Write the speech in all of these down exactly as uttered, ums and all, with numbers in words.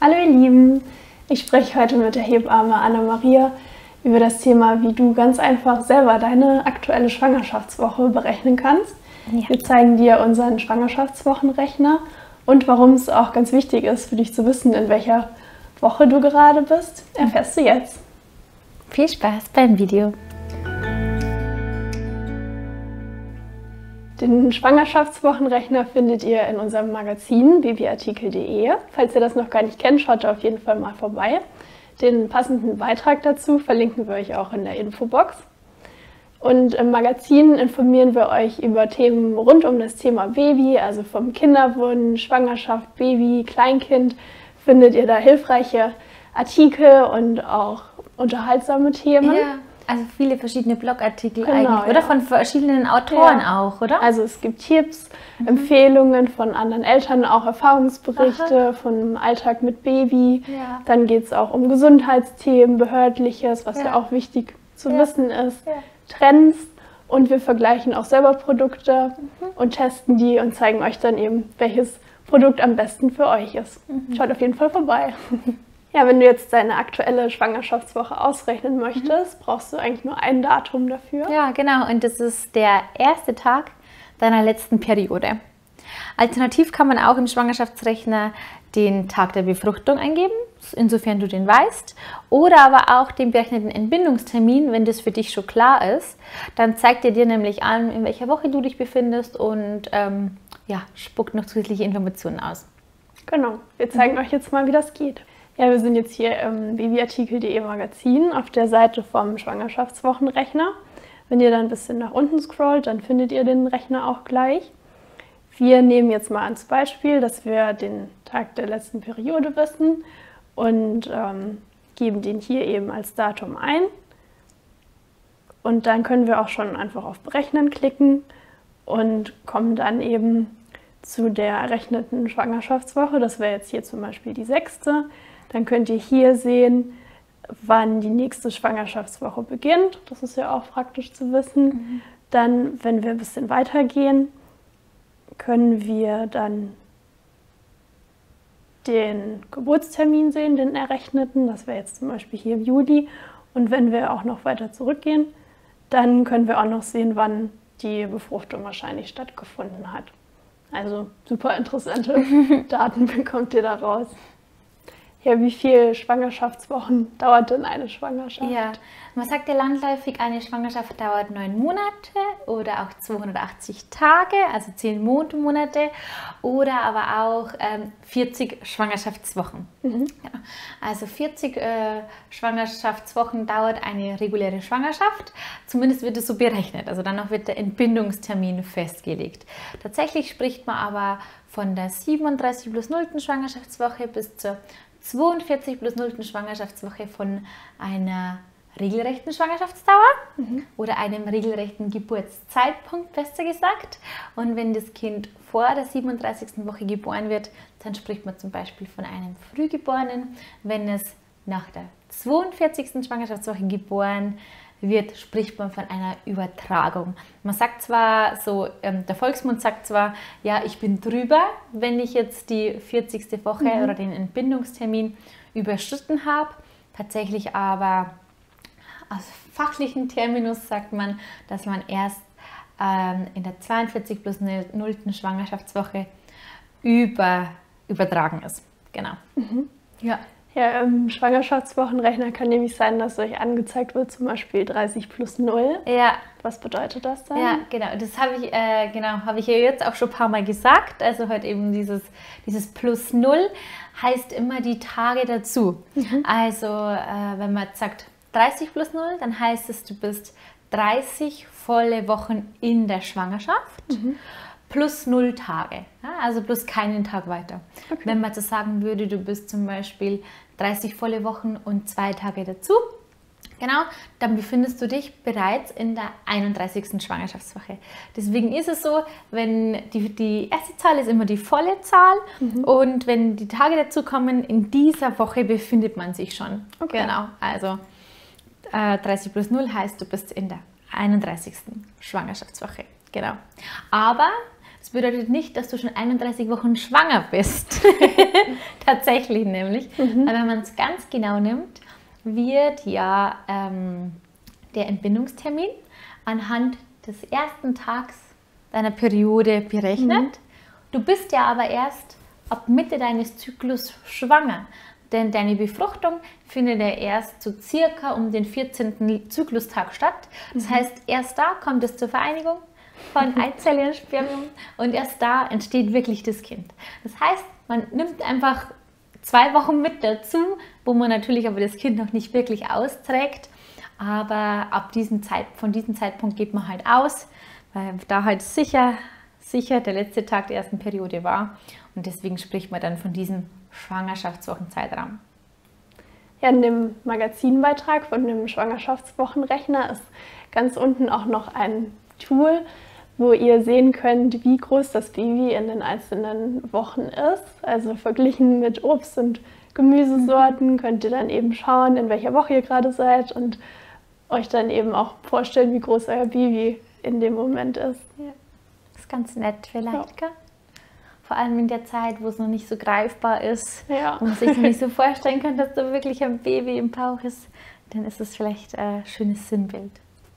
Hallo ihr Lieben, ich spreche heute mit der Hebamme Anna-Maria über das Thema, wie du ganz einfach selber deine aktuelle Schwangerschaftswoche berechnen kannst. Ja. Wir zeigen dir unseren Schwangerschaftswochenrechner und warum es auch ganz wichtig ist für dich zu wissen, in welcher Woche du gerade bist, erfährst du jetzt. Viel Spaß beim Video. Den Schwangerschaftswochenrechner findet ihr in unserem Magazin babyartikel punkt de. Falls ihr das noch gar nicht kennt, schaut da auf jeden Fall mal vorbei. Den passenden Beitrag dazu verlinken wir euch auch in der Infobox. Und im Magazin informieren wir euch über Themen rund um das Thema Baby, also vom Kinderwunsch, Schwangerschaft, Baby, Kleinkind. Findet ihr da hilfreiche Artikel und auch unterhaltsame Themen. Ja. Also viele verschiedene Blogartikel Genau, eigentlich, oder? Ja. Von verschiedenen Autoren ja. auch, oder? Also es gibt Tipps, mhm. Empfehlungen von anderen Eltern, auch Erfahrungsberichte Aha. vom Alltag mit Baby. Ja. Dann geht es auch um Gesundheitsthemen, Behördliches, was ja, ja auch wichtig zu ja. wissen ist. Ja. Trends, und wir vergleichen auch selber Produkte mhm. und testen die und zeigen euch dann eben, welches Produkt am besten für euch ist. Mhm. Schaut auf jeden Fall vorbei. Ja, wenn du jetzt deine aktuelle Schwangerschaftswoche ausrechnen möchtest, mhm. brauchst du eigentlich nur ein Datum dafür. Ja, genau. Und das ist der erste Tag deiner letzten Periode. Alternativ kann man auch im Schwangerschaftsrechner den Tag der Befruchtung eingeben, insofern du den weißt. Oder aber auch den berechneten Entbindungstermin, wenn das für dich schon klar ist. Dann zeigt er dir nämlich an, in welcher Woche du dich befindest und ähm, ja, spuckt noch zusätzliche Informationen aus. Genau. Wir zeigen mhm. euch jetzt mal, wie das geht. Ja, wir sind jetzt hier im babyartikel punkt de Magazin auf der Seite vom Schwangerschaftswochenrechner. Wenn ihr dann ein bisschen nach unten scrollt, dann findet ihr den Rechner auch gleich. Wir nehmen jetzt mal als Beispiel, dass wir den Tag der letzten Periode wissen und ähm, geben den hier eben als Datum ein. Und dann können wir auch schon einfach auf Berechnen klicken und kommen dann eben zu der errechneten Schwangerschaftswoche. Das wäre jetzt hier zum Beispiel die sechste. Dann könnt ihr hier sehen, wann die nächste Schwangerschaftswoche beginnt. Das ist ja auch praktisch zu wissen. Mhm. Dann, wenn wir ein bisschen weitergehen, können wir dann den Geburtstermin sehen, den errechneten. Das wäre jetzt zum Beispiel hier im Juli. Und wenn wir auch noch weiter zurückgehen, dann können wir auch noch sehen, wann die Befruchtung wahrscheinlich stattgefunden hat. Also super interessante Daten bekommt ihr da raus. Ja, wie viele Schwangerschaftswochen dauert denn eine Schwangerschaft? Ja, man sagt ja landläufig, eine Schwangerschaft dauert neun Monate oder auch zweihundertachtzig Tage, also zehn Mondmonate, oder aber auch ähm, vierzig Schwangerschaftswochen. Mhm. Ja, also vierzig äh, Schwangerschaftswochen dauert eine reguläre Schwangerschaft, zumindest wird es so berechnet, also danach wird der Entbindungstermin festgelegt. Tatsächlich spricht man aber von der siebenunddreißig plus nullten Schwangerschaftswoche bis zur zweiundvierzig plus nullten Schwangerschaftswoche von einer regelrechten Schwangerschaftsdauer mhm. oder einem regelrechten Geburtszeitpunkt, besser gesagt. Und wenn das Kind vor der siebenunddreißigsten Woche geboren wird, dann spricht man zum Beispiel von einem Frühgeborenen. Wenn es nach der zweiundvierzigsten Schwangerschaftswoche geboren wird, spricht man von einer Übertragung. Man sagt zwar so, ähm, der Volksmund sagt zwar, ja, ich bin drüber, wenn ich jetzt die vierzigste Woche mhm. oder den Entbindungstermin überschritten habe. Tatsächlich aber aus fachlichen Terminus sagt man, dass man erst ähm, in der zweiundvierzig plus nullten Schwangerschaftswoche über, übertragen ist. Genau. Mhm. Ja. Ja, im Schwangerschaftswochenrechner kann nämlich sein, dass euch angezeigt wird, zum Beispiel dreißig plus null. Ja. Was bedeutet das dann? Ja, genau. Das habe ich, äh, genau, habe ich ja jetzt auch schon ein paar Mal gesagt. Also halt eben dieses, dieses plus null heißt immer die Tage dazu. Mhm. Also äh, wenn man jetzt sagt dreißig plus null, dann heißt es, du bist dreißig volle Wochen in der Schwangerschaft. Mhm. Plus null Tage, ja, also plus keinen Tag weiter. Okay. Wenn man jetzt sagen würde, du bist zum Beispiel dreißig volle Wochen und zwei Tage dazu, genau, dann befindest du dich bereits in der einunddreißigsten Schwangerschaftswoche. Deswegen ist es so, wenn die, die erste Zahl ist immer die volle Zahl mhm. und wenn die Tage dazu kommen, in dieser Woche befindet man sich schon. Okay. Genau, also äh, dreißig plus null heißt, du bist in der einunddreißigsten Schwangerschaftswoche. Genau. Aber das bedeutet nicht, dass du schon einunddreißig Wochen schwanger bist. Tatsächlich nämlich. Mhm. Aber wenn man es ganz genau nimmt, wird ja ähm, der Entbindungstermin anhand des ersten Tags deiner Periode berechnet. Mhm. Du bist ja aber erst ab Mitte deines Zyklus schwanger. Denn deine Befruchtung findet ja erst so circa um den vierzehnten Zyklustag statt. Das mhm. heißt, erst da kommt es zur Vereinigung von Eizelle und Spermium und erst da entsteht wirklich das Kind. Das heißt, man nimmt einfach zwei Wochen mit dazu, wo man natürlich aber das Kind noch nicht wirklich austrägt. Aber ab diesem Zeit, von diesem Zeitpunkt geht man halt aus, weil da halt sicher, sicher der letzte Tag der ersten Periode war. Und deswegen spricht man dann von diesem Schwangerschaftswochenzeitraum. Ja, in dem Magazinbeitrag von dem Schwangerschaftswochenrechner ist ganz unten auch noch ein Tool, wo ihr sehen könnt, wie groß das Baby in den einzelnen Wochen ist. Also verglichen mit Obst- und Gemüsesorten könnt ihr dann eben schauen, in welcher Woche ihr gerade seid und euch dann eben auch vorstellen, wie groß euer Baby in dem Moment ist. Ja. Das ist ganz nett vielleicht, ja. Gell? Vor allem in der Zeit, wo es noch nicht so greifbar ist, ja. wo man sich noch nicht so vorstellen kann, dass da wirklich ein Baby im Bauch ist, dann ist es vielleicht ein schönes Sinnbild.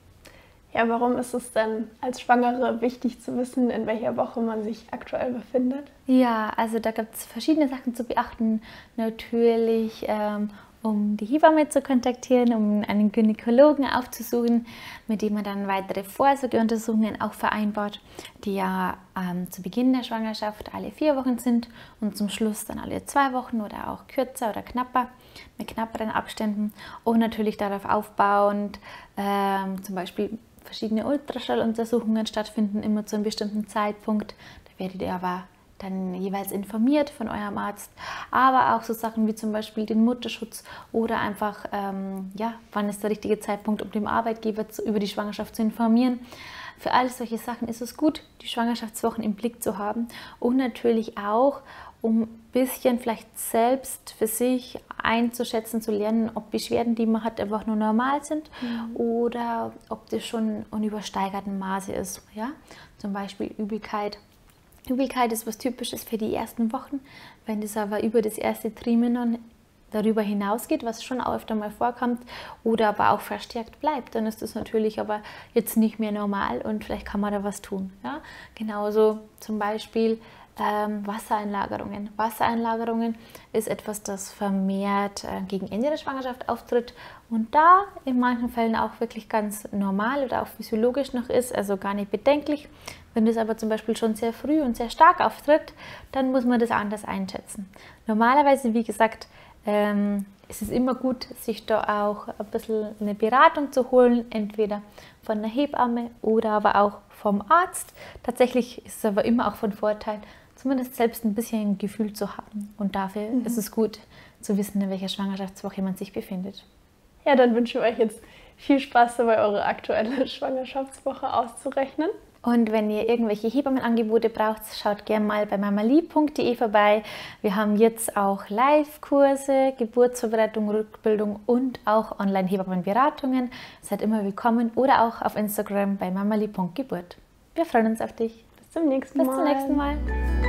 Ja, warum ist es denn als Schwangere wichtig zu wissen, in welcher Woche man sich aktuell befindet? Ja, also da gibt es verschiedene Sachen zu beachten. Natürlich, ähm, um die Hebamme zu kontaktieren, um einen Gynäkologen aufzusuchen, mit dem man dann weitere Vorsorgeuntersuchungen auch vereinbart, die ja ähm, zu Beginn der Schwangerschaft alle vier Wochen sind und zum Schluss dann alle zwei Wochen oder auch kürzer oder knapper, mit knapperen Abständen. Und natürlich darauf aufbauend, ähm, zum Beispiel verschiedene Ultraschalluntersuchungen stattfinden, immer zu einem bestimmten Zeitpunkt. Da werdet ihr aber dann jeweils informiert von eurem Arzt, aber auch so Sachen wie zum Beispiel den Mutterschutz oder einfach, ähm, ja, wann ist der richtige Zeitpunkt, um dem Arbeitgeber zu, über die Schwangerschaft zu informieren. Für all solche Sachen ist es gut, die Schwangerschaftswochen im Blick zu haben und natürlich auch, um ein bisschen vielleicht selbst für sich einzuschätzen, zu lernen, ob Beschwerden, die man hat, einfach nur normal sind mhm. oder ob das schon in übersteigertem Maße ist. Ja? Zum Beispiel Übelkeit. Übelkeit ist was Typisches für die ersten Wochen. Wenn das aber über das erste Trimenon darüber hinausgeht, was schon auch öfter mal vorkommt oder aber auch verstärkt bleibt, dann ist das natürlich aber jetzt nicht mehr normal und vielleicht kann man da was tun. Ja? Genauso zum Beispiel ähm, Wassereinlagerungen. Wassereinlagerungen ist etwas, das vermehrt äh, gegen Ende der Schwangerschaft auftritt und da in manchen Fällen auch wirklich ganz normal oder auch physiologisch noch ist, also gar nicht bedenklich. Wenn das aber zum Beispiel schon sehr früh und sehr stark auftritt, dann muss man das anders einschätzen. Normalerweise, wie gesagt, ähm, ist es immer gut, sich da auch ein bisschen eine Beratung zu holen, entweder von der Hebamme oder aber auch vom Arzt. Tatsächlich ist es aber immer auch von Vorteil, zumindest selbst ein bisschen ein Gefühl zu haben. Und dafür mhm. ist es gut zu wissen, in welcher Schwangerschaftswoche man sich befindet. Ja, dann wünsche ich euch jetzt viel Spaß dabei, eure aktuelle Schwangerschaftswoche auszurechnen. Und wenn ihr irgendwelche Hebammenangebote braucht, schaut gerne mal bei mamali punkt de vorbei. Wir haben jetzt auch Live-Kurse, Geburtsvorbereitung, Rückbildung und auch Online-Hebammenberatungen. Seid immer willkommen oder auch auf Instagram bei mamali punkt geburt. Wir freuen uns auf dich. Bis zum nächsten Mal. Bis zum nächsten Mal.